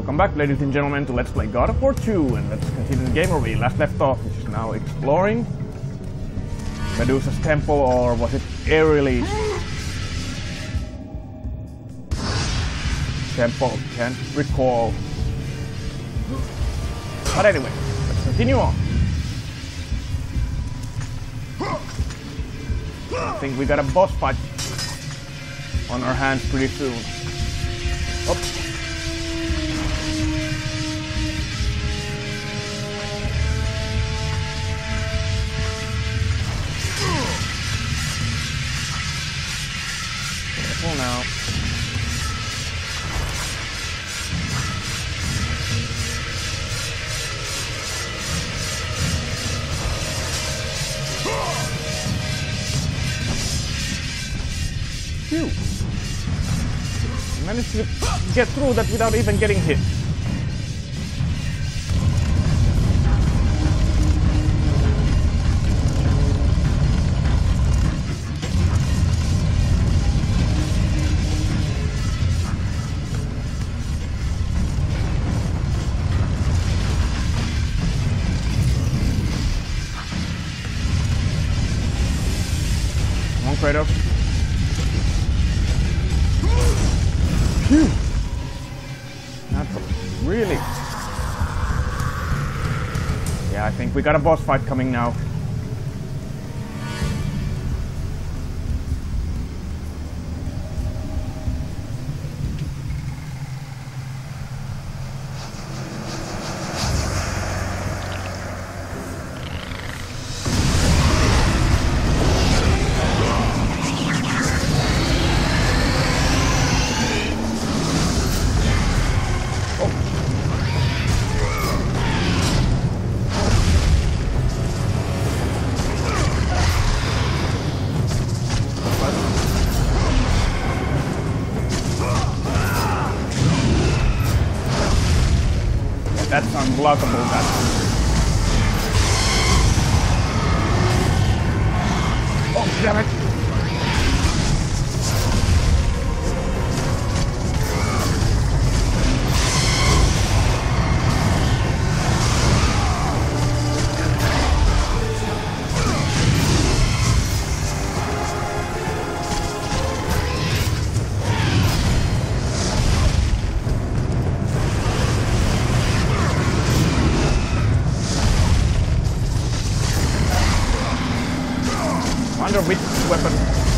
Welcome back, ladies and gentlemen, to Let's Play God of War 2, and let's continue the game where we last left off, which is now exploring Medusa's temple, or was it Ayrel's temple? Can't recall. But anyway, let's continue on. I think we got a boss fight on our hands pretty soon. Oops. Careful now. Phew. Managed to get through that without even getting hit. Come on, Kratos. Phew! That's really... Yeah, I think we got a boss fight coming now. That's unblockable, that. Oh, damn it! Under which weapon?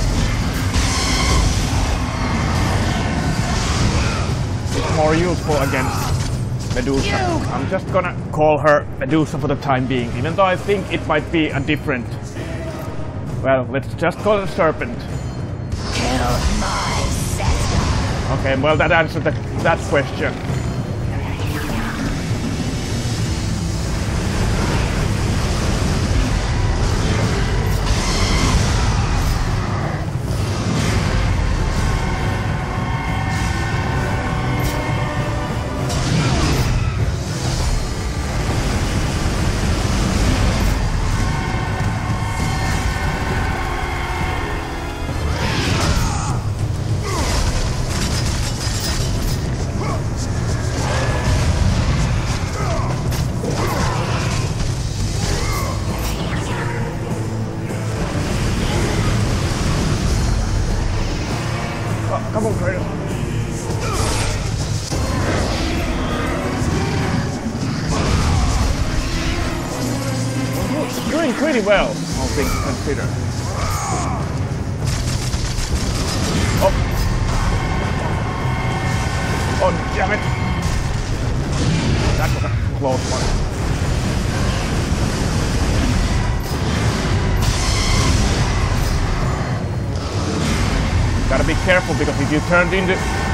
It's more useful against Medusa. I'm just gonna call her Medusa for the time being, even though I think it might be a different... Well, let's just call it a serpent. Kill my sister. Okay, well that answered that question. Come on, Kratos. Doing pretty well, all things considered. Oh. Oh, damn it. That was a close one. Gotta be careful, because if you turned into...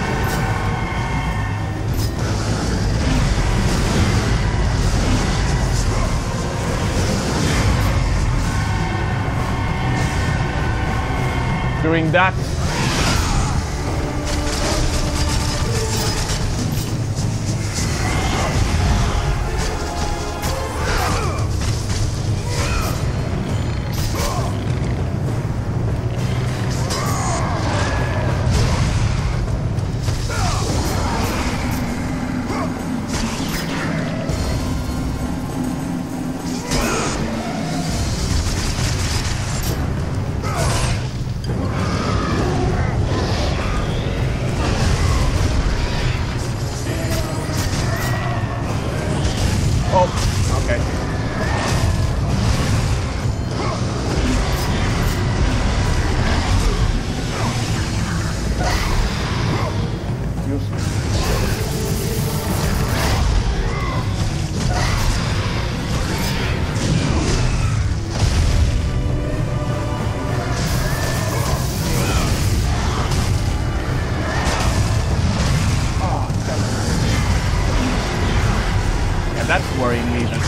During that... That's worrying me then.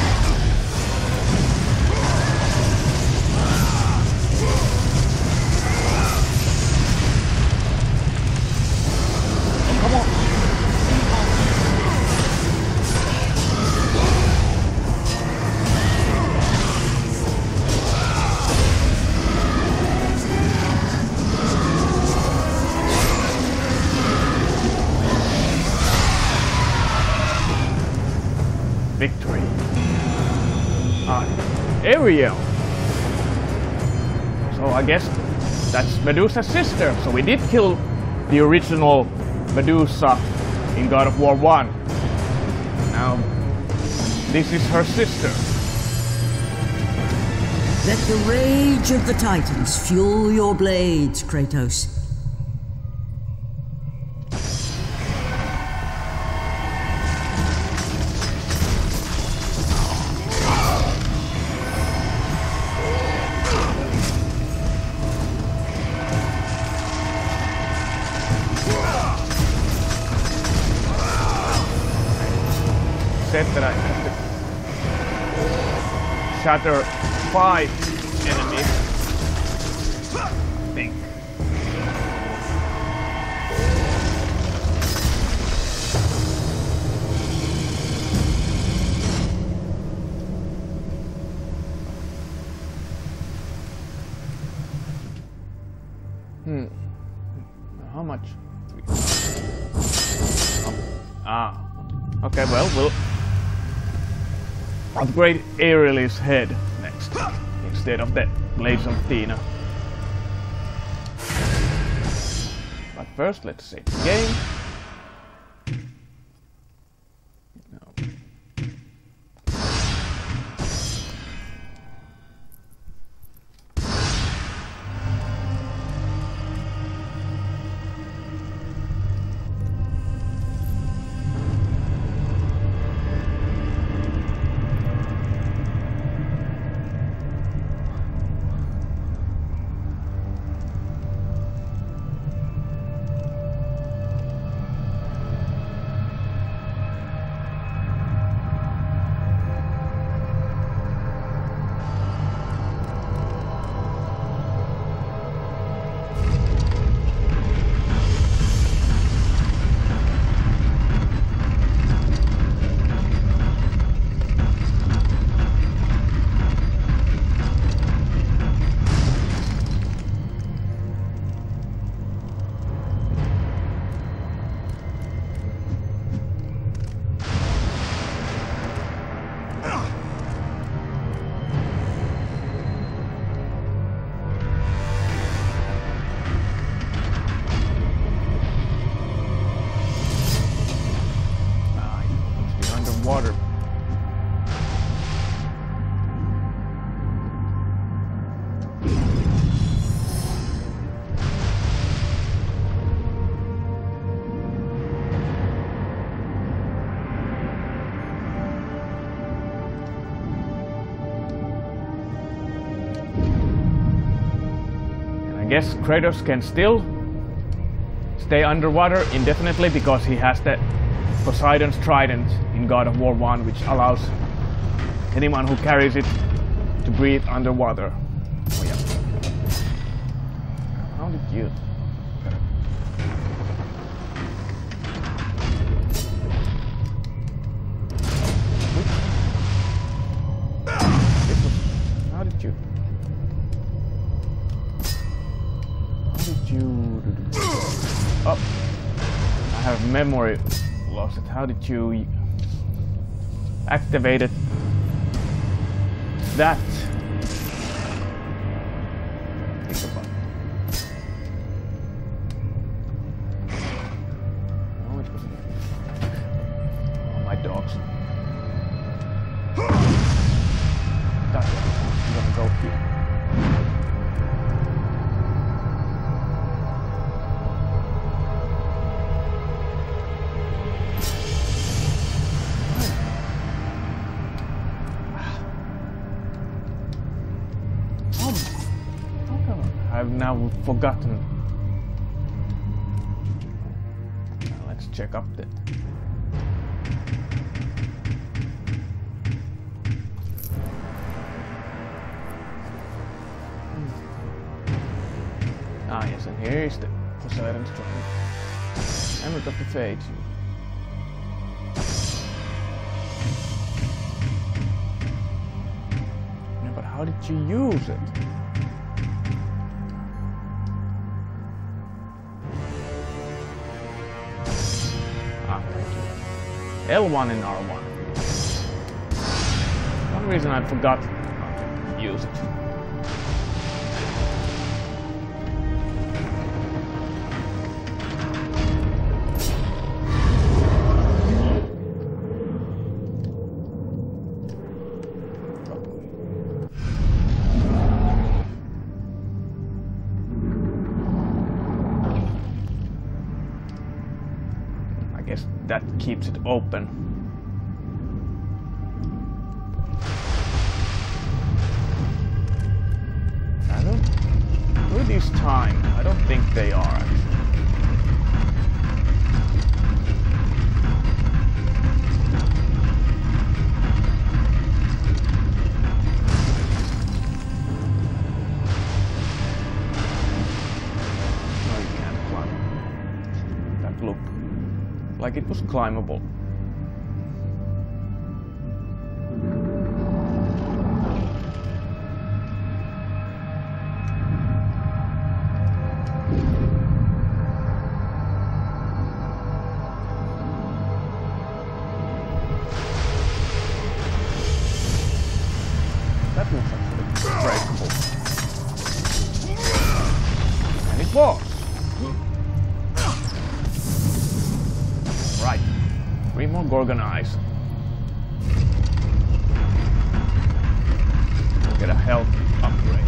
Oh, come on. Victory. Ayrel. So I guess that's Medusa's sister. So we did kill the original Medusa in God of War 1. Now, this is her sister. Let the rage of the Titans fuel your blades, Kratos. Said that I have to shatter 5 enemies. I think. How much? Okay, well, we'll upgrade Ayrel's head next, instead of the Blades of Athena. But first, let's save the game. No. Water. And I guess Kratos can still stay underwater indefinitely because he has that Poseidon's trident in God of War 1, which allows anyone who carries it to breathe underwater. Oh yeah. How did you... How did you... Oh! I have memory lost it. How did you activate it? That. Think about it. No, it wasn't. Oh, my dogs. That's I'm gonna go here. I've now forgotten. Now let's check up the... Here is the Poseidon's drum. Emerald of the Fates. No, but how did you use it? Ah, thank you. L1 and R1. For some reason I forgot how to use it. That keeps it open. I don't... Were these timed? I don't think they are, actually. No, you can't climb. That looked like it was climbable. That looks actually breakable. And it was! Right. 3 more Gorgon eyes. We'll get a health upgrade.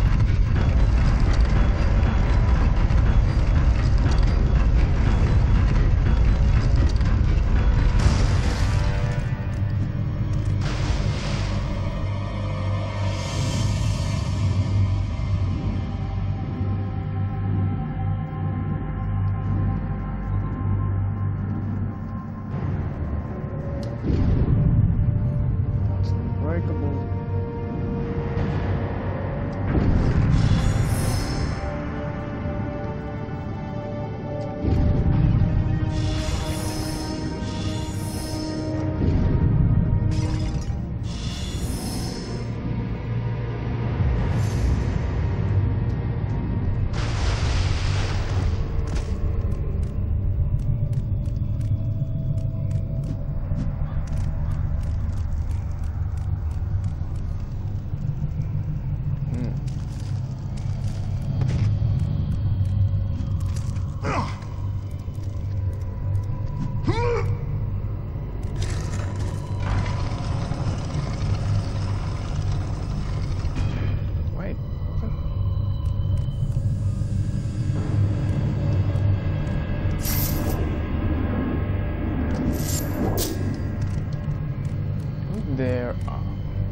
There are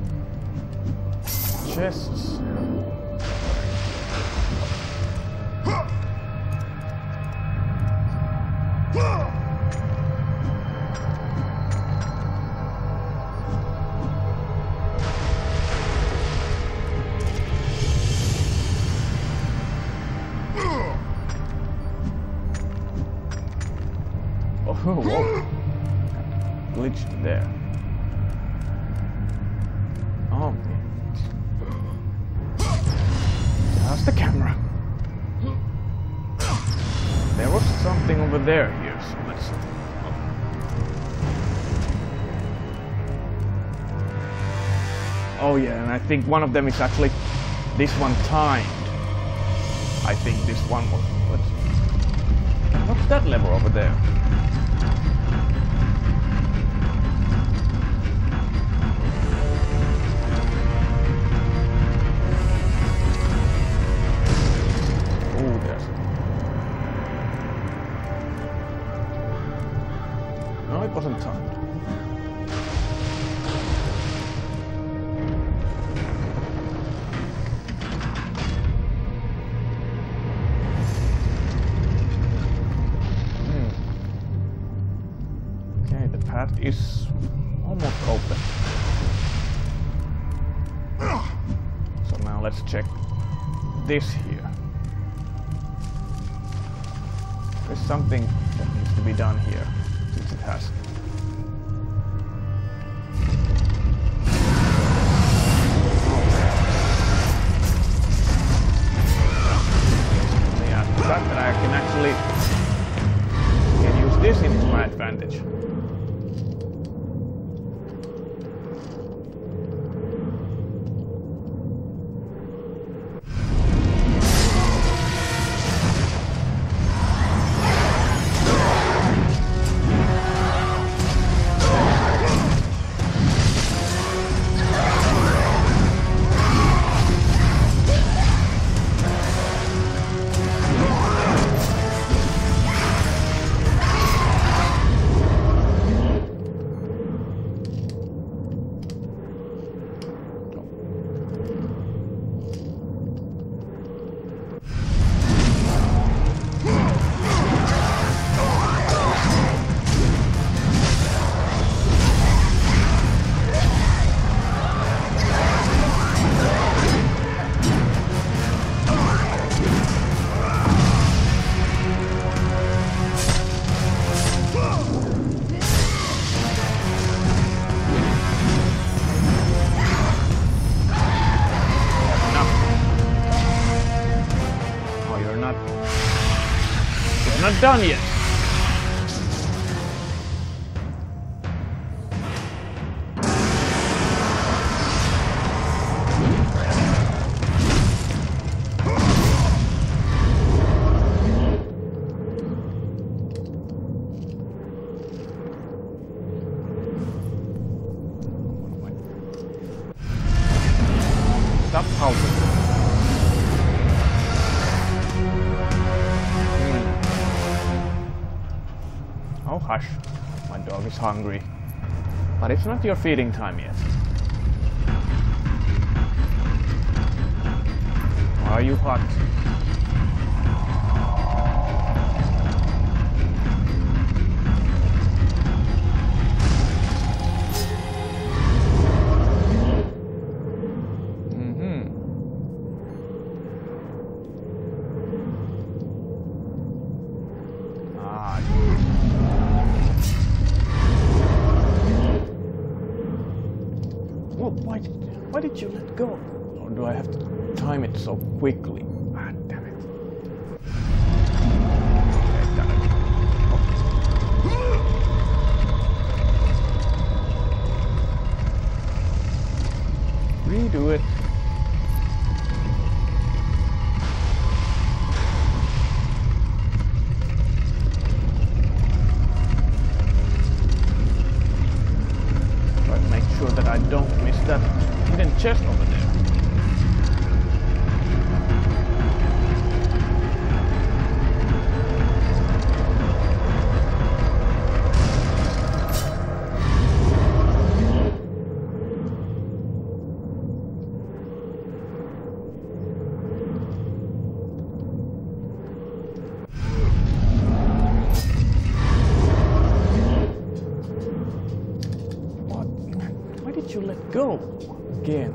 chests. Oh, whoa. Glitched there. Oh, how's the camera? There was something over there here, so let's see. Oh yeah, and I think one of them is actually this one timed. I think this one was. What's that lever over there? No, it wasn't timed. Okay, the path is almost open. So now let's check this here. There's something that needs to be done here, since it has. Yeah, the fact that I can actually use this into my advantage. Not done yet. Stop housing. Oh, hush. My dog is hungry. But it's not your feeding time yet. Are you hot? Why did you let go? Or do I have to time it so quickly? Ah, damn it. Okay, done it. Oh. Redo it. Try to make sure that I don't miss that hidden chest over there. What? Why did you let go? Again.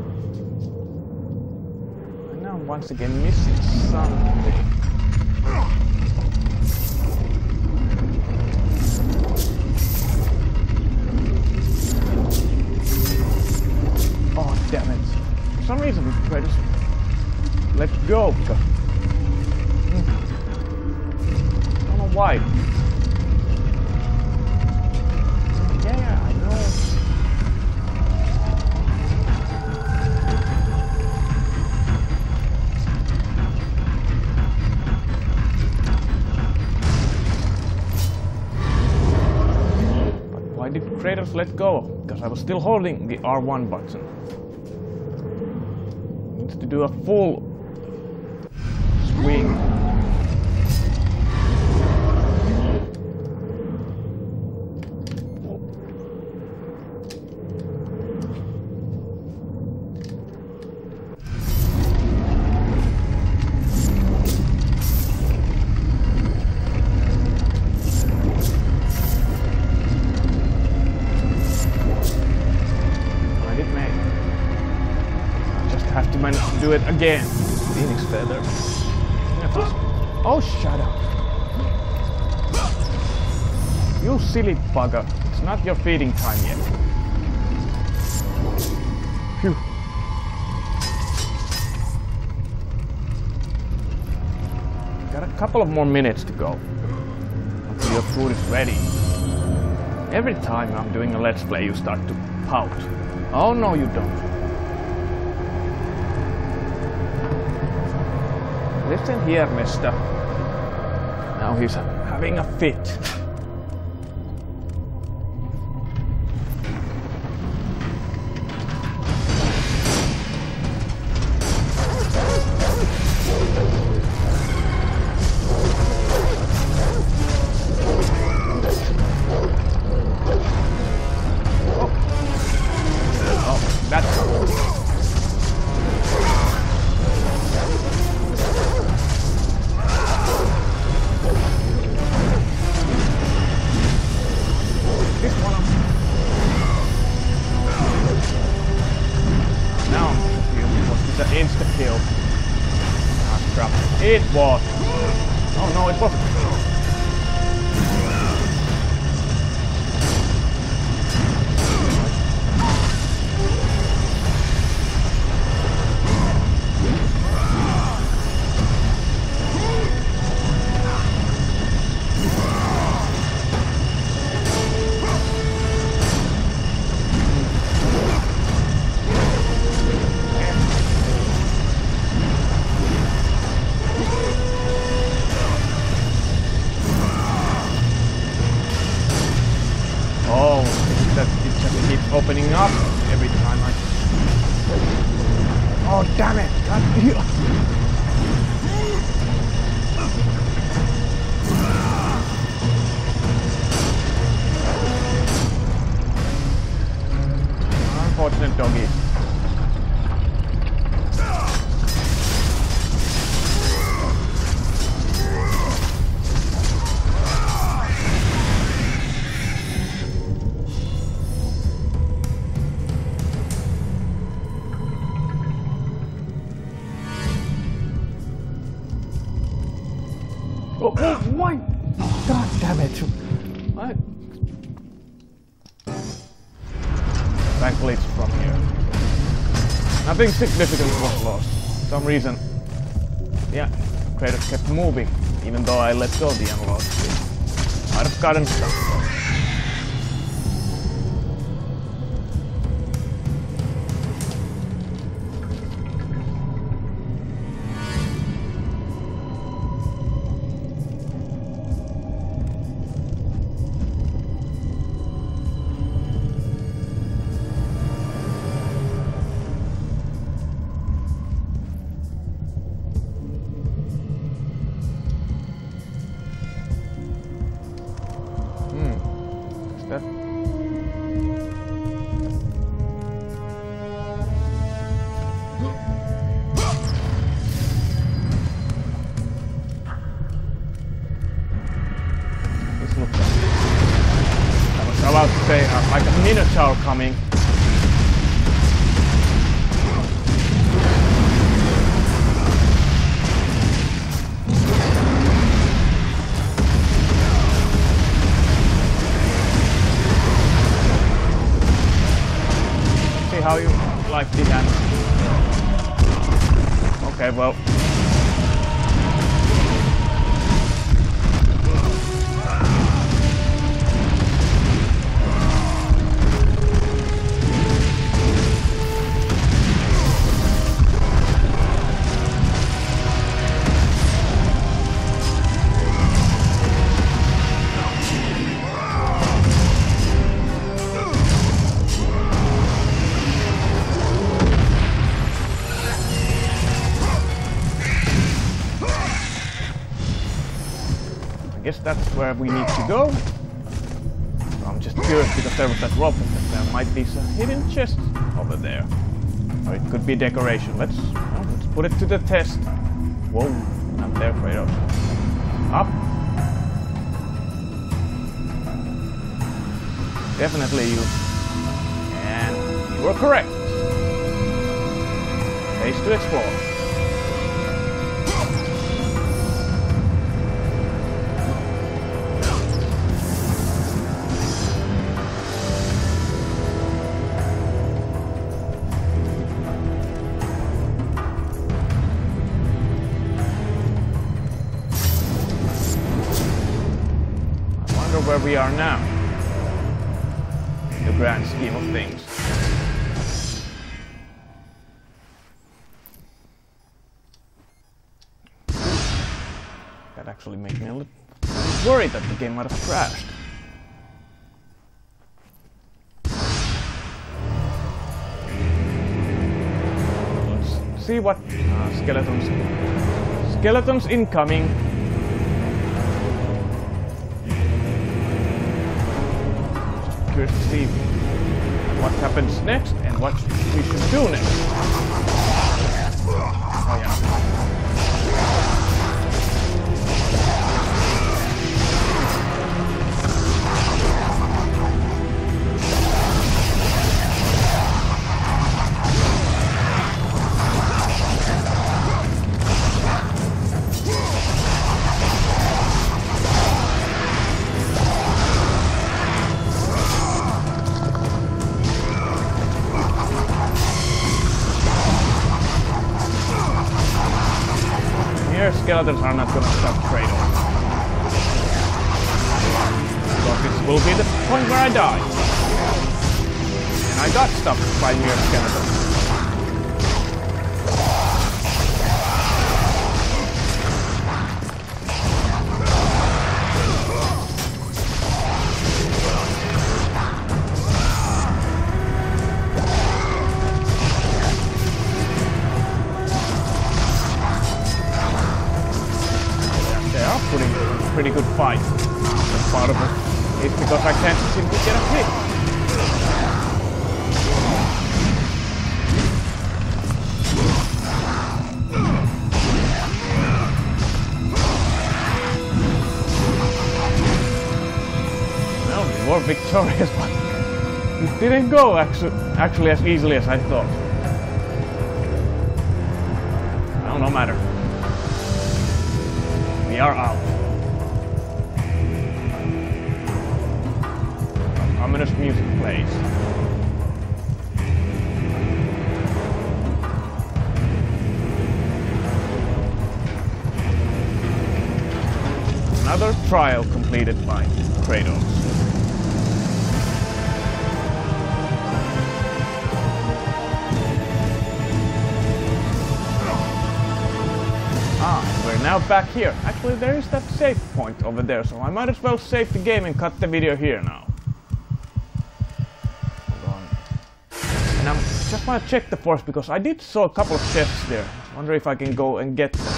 And now I'm once again missing something. Oh, damn it. For some reason, Kratos let go because... I don't know why. Yeah, I know. Why did Kratos let go? Because I was still holding the R1 button. Needs to do a full swing. Do it again. Phoenix feather. Oh, shut up. You silly bugger. It's not your feeding time yet. Phew. Got a couple of more minutes to go until your food is ready. Every time I'm doing a Let's Play, you start to pout. Oh no, you don't. Listen here, mister. Now he's having a fit. Insta-kill. Ah, crap. It was. Oh no, it wasn't. Opening up every time I... Oh damn it! God, unfortunate doggy. Oh, why? God damn it. Thankfully it's from here. Nothing significant was lost. For some reason, yeah, Kratos kept moving, even though I let go of the analog. Might have gotten stuck. About to say, like a minotaur coming. See how you like the animal. Okay, well. I guess that's where we need to go. So I'm just curious because there was that rope that there might be some hidden chest over there. Or it could be decoration. Let's put it to the test. Whoa, I'm there, Kratos. Up. Definitely you. And you were correct. Place to explore. wonder where we are now. In the grand scheme of things. That actually made me a little worried that the game might have crashed. Let's see what skeletons. Skeletons incoming. Just curious to see what happens next and what we should do next. Oh yeah. Skeletons are not gonna stop Kratos. Because this will be the point where I die. And I got stopped by mere skeletons. Pretty good fight. That's part of it. It's because I can't seem to get a hit. Well, we were victorious, but it didn't go actually as easily as I thought. Well, no matter. We are out. Ominous music plays. Another trial completed by Kratos. We're now back here. Actually, there is that save point over there, so I might as well save the game and cut the video here now. And I just want to check the force because I did saw a couple of chests there. I wonder if I can go and get them.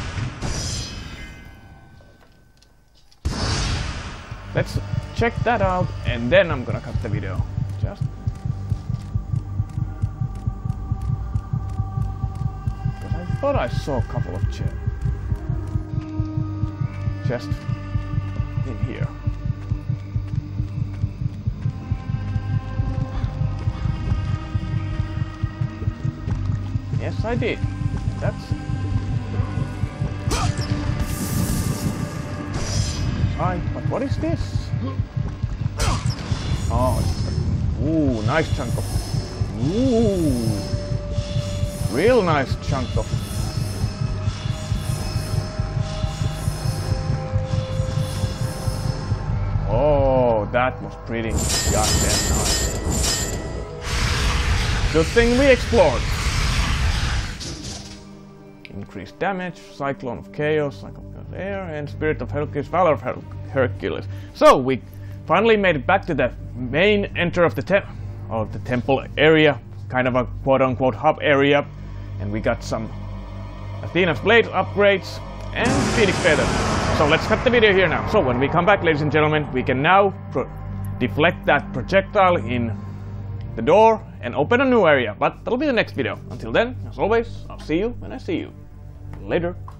Let's check that out and then I'm gonna cut the video. Just because I thought I saw a couple of chests in here. Yes, I did. That's right. But what is this? Oh, ooh, nice chunk of. Ooh, real nice chunk of. Oh, that was pretty goddamn nice. Good thing we explored. Increased damage, Cyclone of Chaos, Cyclone of Air, and Spirit of Hercules, Valor of Hercules. So we finally made it back to the main enter of the temple area, kind of a quote-unquote hub area, and we got some Athena's blade upgrades and Phoenix feathers. So let's cut the video here now. So when we come back, ladies and gentlemen, we can now deflect that projectile in the door and open a new area, but that'll be the next video. Until then, as always, I'll see you when I see you. Later.